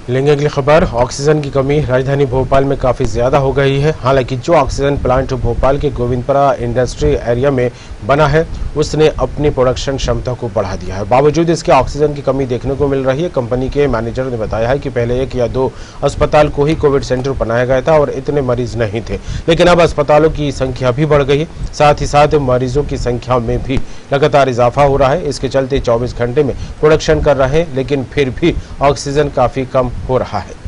लेंगे अगली खबर। ऑक्सीजन की कमी राजधानी भोपाल में काफ़ी ज़्यादा हो गई है। हालांकि जो ऑक्सीजन प्लांट भोपाल के गोविंदपुरा इंडस्ट्री एरिया में बना है उसने अपनी प्रोडक्शन क्षमता को बढ़ा दिया है। बावजूद इसके ऑक्सीजन की कमी देखने को मिल रही है। कंपनी के मैनेजर ने बताया है कि पहले 1 या 2 अस्पताल को ही कोविड सेंटर बनाया गया था और इतने मरीज नहीं थे, लेकिन अब अस्पतालों की संख्या भी बढ़ गई है। साथ ही साथ मरीजों की संख्या में भी लगातार इजाफा हो रहा है। इसके चलते 24 घंटे में प्रोडक्शन कर रहे हैं, लेकिन फिर भी ऑक्सीजन काफ़ी कम हो रहा है।